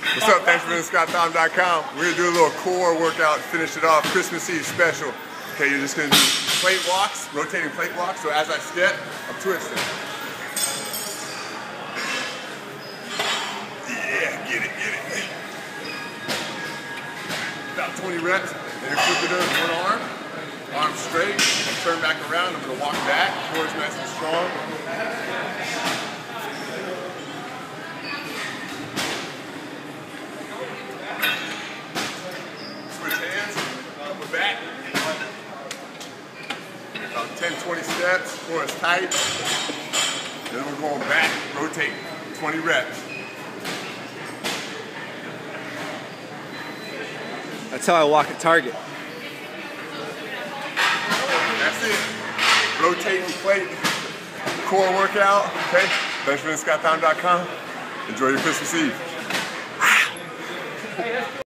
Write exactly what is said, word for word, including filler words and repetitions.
What's up? Thanks for visiting Scott Thom dot com. We're going to do a little core workout to finish it off. Christmas Eve special. Okay, you're just going to do plate walks, rotating plate walks. So as I step, I'm twisting. Yeah, get it, get it. About twenty reps. Then you're flipping it with one arm. Arm straight. Turn back around. I'm going to walk back. Core's nice and strong. Back. About ten, twenty steps, core is tight. Then we're going back, rotate, twenty reps. That's how I walk at Target. That's it. Rotate and plate. Core workout. Okay. Thanks for visiting Scott Thom dot com. Enjoy your Christmas Eve.